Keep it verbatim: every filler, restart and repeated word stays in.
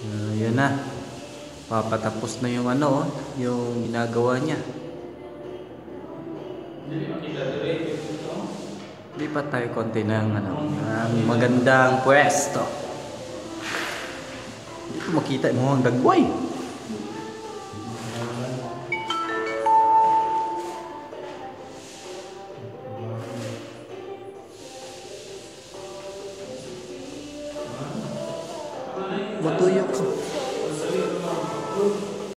Uh, yun na. Papatapos na yung ano, oh, yung ginagawa niya. Hindi makita diretso ito. Lipat tayo konti ng ano, ng magandang pwesto. Hindi ko makita mo ang dagway. Matuyok ka.